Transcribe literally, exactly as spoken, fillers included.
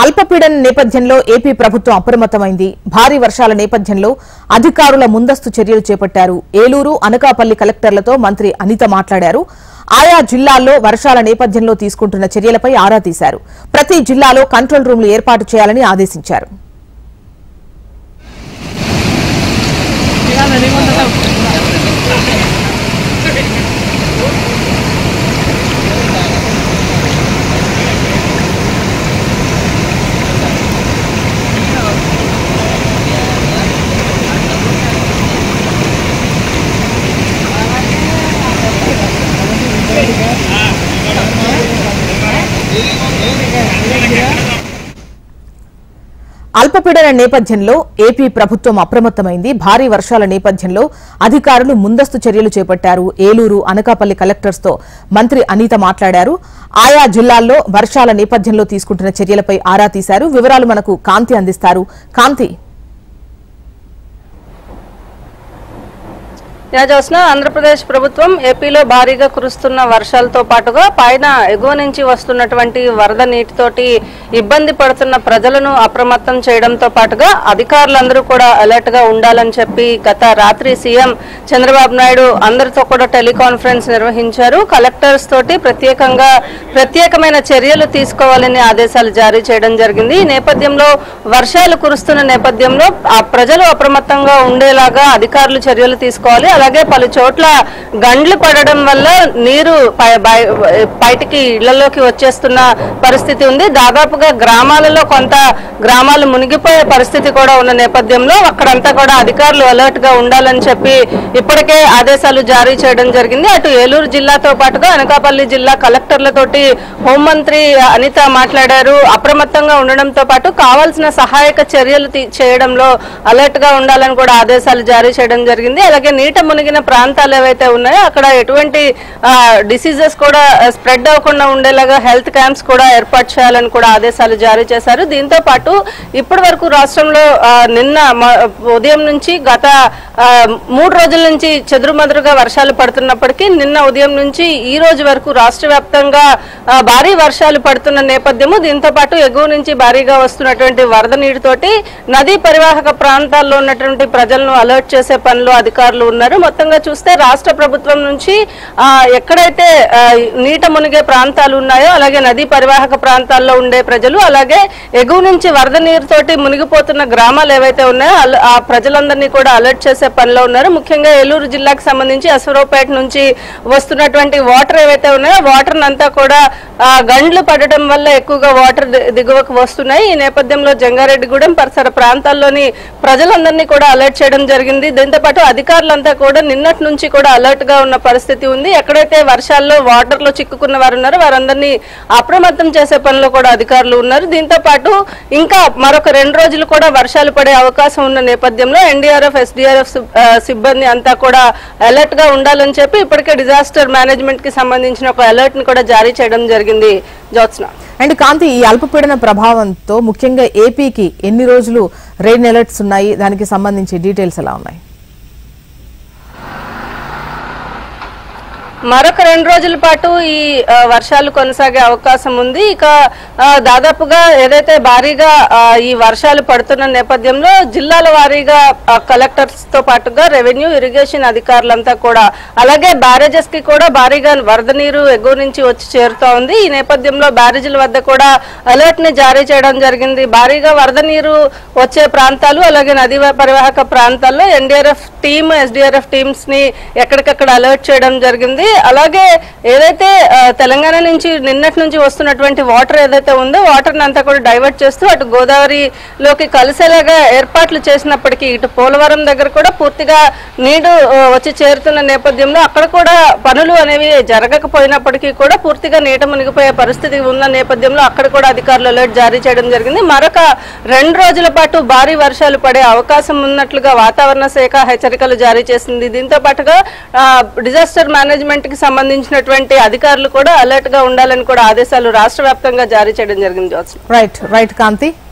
అల్పపీడన నేపథ్యంలో ఏపీ ప్రభుత్వం అప్రమత్తమైంది. భారీ వర్షాల నేపథ్యంలో అధికారుల ముందస్తు చర్యలు చేపట్టారు. ఏలూరు, అనకాపల్లి కలెక్టర్లతో మంత్రి అనిత మాట్లాడారు. ఆయా జిల్లాల్లో వర్షాల నేపథ్యంలో తీసుకుంటున్న చర్యలపై ఆరా తీశారు. ప్రతి జిల్లాలో కంట్రోల్ రూమ్లు ఏర్పాటు చేయాలని ఆదేశించారు. అల్పపీడన నేపథ్యంలో ఏపీ ప్రభుత్వం అప్రమత్తమైంది. భారీ వర్షాల నేపథ్యంలో అధికారులు ముందస్తు చర్యలు చేపట్టారు. ఏలూరు, అనకాపల్లి కలెక్టర్స్తో మంత్రి అనిత మాట్లాడారు. ఆయా జిల్లాల్లో వర్షాల నేపథ్యంలో తీసుకుంటున్న చర్యలపై ఆరా తీశారు. వివరాలు మనకు కాంతి అందిస్తారు. కాంతి, యాజోస్న ఆంధ్రప్రదేశ్ ప్రభుత్వం ఏపీలో భారీగా కురుస్తున్న వర్షాలతో పాటుగా పైన ఎగువ నుంచి వస్తున్నటువంటి వరద నీటితోటి ఇబ్బంది పడుతున్న ప్రజలను అప్రమత్తం చేయడంతో పాటుగా అధికారులందరూ కూడా అలర్ట్ గా ఉండాలని చెప్పి గత రాత్రి సీఎం చంద్రబాబు నాయుడు అందరితో కూడా టెలికాన్ఫరెన్స్ నిర్వహించారు. కలెక్టర్స్ తోటి ప్రత్యేకంగా ప్రత్యేకమైన చర్యలు తీసుకోవాలని ఆదేశాలు జారీ చేయడం జరిగింది. ఈ నేపథ్యంలో వర్షాలు కురుస్తున్న నేపథ్యంలో ఆ ప్రజలు అప్రమత్తంగా ఉండేలాగా అధికారులు చర్యలు తీసుకోవాలి. అలాగే పలు చోట్ల గండ్లు పడడం వల్ల నీరు బయటికి ఇళ్లలోకి వచ్చేస్తున్న పరిస్థితి ఉంది. దాదాపుగా గ్రామాలలో కొంత గ్రామాలు మునిగిపోయే పరిస్థితి కూడా ఉన్న నేపథ్యంలో అక్కడంతా కూడా అధికారులు అలర్ట్ గా ఉండాలని చెప్పి ఇప్పటికే ఆదేశాలు జారీ చేయడం జరిగింది. అటు ఏలూరు జిల్లాతో పాటుగా అనకాపల్లి జిల్లా కలెక్టర్లతోటి హోంమంత్రి అనిత మాట్లాడారు. అప్రమత్తంగా ఉండడంతో పాటు కావాల్సిన సహాయక చర్యలు చేయడంలో అలర్ట్ గా ఉండాలని కూడా ఆదేశాలు జారీ చేయడం జరిగింది. అలాగే నీట మునిగిన ప్రాంతాలు ఏవైతే ఉన్నాయో అక్కడ ఎటువంటి డిసీజెస్ కూడా స్ప్రెడ్ అవ్వకుండా ఉండేలాగా హెల్త్ క్యాంప్స్ కూడా ఏర్పాటు చేయాలని కూడా ఆదేశాలు జారీ చేశారు. దీంతో పాటు ఇప్పటి వరకు రాష్ట్రంలో నిన్న ఉదయం నుంచి గత మూడు రోజుల నుంచి చెదురుమదురుగా వర్షాలు పడుతున్నప్పటికీ నిన్న ఉదయం నుంచి ఈ రోజు వరకు రాష్ట్ర వ్యాప్తంగా భారీ వర్షాలు పడుతున్న నేపథ్యము. దీంతో పాటు ఎగువ నుంచి భారీగా వస్తున్నటువంటి వరద నీటితోటి నదీ పరివాహక ప్రాంతాల్లో ఉన్నటువంటి ప్రజలను అలర్ట్ చేసే పనిలో అధికారులు ఉన్నారు. మొత్తంగా చూస్తే రాష్ట్ర ప్రభుత్వం నుంచి ఎక్కడైతే నీట మునిగే ప్రాంతాలు ఉన్నాయో అలాగే నదీ పరివాహక ప్రాంతాల్లో ఉండే ప్రజలు అలాగే ఎగువ నుంచి వరద నీరుతోటి మునిగిపోతున్న గ్రామాలు ఏవైతే ఉన్నాయో ఆ ప్రజలందరినీ కూడా అలర్ట్ చేసే పనిలో ఉన్నారు. ముఖ్యంగా ఏలూరు జిల్లాకు సంబంధించి అశ్వరావుపేట నుంచి వస్తున్నటువంటి వాటర్ ఏవైతే ఉన్నాయో వాటర్ అంతా కూడా గండ్లు పడడం వల్ల ఎక్కువగా వాటర్ దిగువకు వస్తున్నాయి. ఈ నేపథ్యంలో జంగారెడ్డిగూడెం పరిసర ప్రాంతాల్లోని ప్రజలందరినీ కూడా అలర్ట్ చేయడం జరిగింది. దీంతో పాటు అధికారులంతా కూడా నిన్నటి నుంచి కూడా అలర్ట్ గా ఉన్న పరిస్థితి ఉంది. ఎక్కడైతే వర్షాల్లో వాటర్ లో చిక్కుకున్న వారు ఉన్నారో వారందరినీ అప్రమత్తం చేసే పనిలో కూడా అధికారులు ఉన్నారు. దీంతో పాటు ఇంకా మరొక రెండు రోజులు కూడా వర్షాలు పడే అవకాశం ఉన్న నేపథ్యంలో ఎన్డీఆర్ఎఫ్, ఎస్డీఆర్ఎఫ్ సిబ్బంది అంతా కూడా అలర్ట్ గా ఉండాలని చెప్పి ఇప్పటికే డిజాస్టర్ మేనేజ్మెంట్ కి సంబంధించిన ఒక అలర్ట్ ని కూడా జారీ చేయడం జరిగింది. జ్యోత్స్న అండ్ కాంతి, ఈ అల్పపీడన ప్రభావంతో ముఖ్యంగా ఏపీకి ఎన్ని రోజులు రెయిన్ అలర్ట్స్ ఉన్నాయి, దానికి సంబంధించి డీటెయిల్స్ ఎలా ఉన్నాయి? మరొక రెండు రోజుల పాటు ఈ వర్షాలు కొనసాగే అవకాశం ఉంది. ఇక దాదాపుగా ఏదైతే భారీగా ఈ వర్షాలు పడుతున్న నేపథ్యంలో జిల్లాల వారీగా కలెక్టర్స్ తో పాటుగా రెవెన్యూ, ఇరిగేషన్ అధికారులంతా కూడా అలాగే బ్యారేజెస్ కి కూడా భారీగా వరద నీరు ఎగువ నుంచి వచ్చి చేరుతా ఉంది. ఈ నేపథ్యంలో బ్యారేజీల వద్ద కూడా అలర్ట్ ని జారీ చేయడం జరిగింది. భారీగా వరద నీరు వచ్చే ప్రాంతాలు అలాగే నదీ పరివాహక ప్రాంతాల్లో ఎన్డీఆర్ఎఫ్ టీమ్, ఎస్డీఆర్ఎఫ్ టీమ్స్ ని ఎక్కడికక్కడ అలర్ట్ చేయడం జరిగింది. అలాగే ఏదైతే తెలంగాణ నుంచి నిన్నటి నుంచి వస్తున్నటువంటి వాటర్ ఏదైతే ఉందో వాటర్ అంతా కూడా డైవర్ట్ చేస్తూ అటు గోదావరిలోకి కలిసేలాగా ఏర్పాట్లు చేసినప్పటికీ ఇటు పోలవరం దగ్గర కూడా పూర్తిగా నీరు వచ్చి చేరుతున్న నేపథ్యంలో అక్కడ కూడా పనులు అనేవి జరగకపోయినప్పటికీ కూడా పూర్తిగా నీట మునిగిపోయే పరిస్థితి ఉన్న నేపథ్యంలో అక్కడ కూడా అధికారులు అలర్ట్ జారీ చేయడం జరిగింది. మరొక రెండు రోజుల పాటు భారీ వర్షాలు పడే అవకాశం ఉన్నట్లుగా వాతావరణ శాఖ హెచ్చరికలు జారీ చేసింది. దీంతో పాటుగా డిజాస్టర్ మేనేజ్మెంట్ కి సంబంధించినటువంటి అధికారులు కూడా అలర్ట్ గా ఉండాలని కూడా ఆదేశాలు రాష్ట్ర వ్యాప్తంగా జారీ చేయడం జరిగింది. రైట్ రైట్ కాంతి.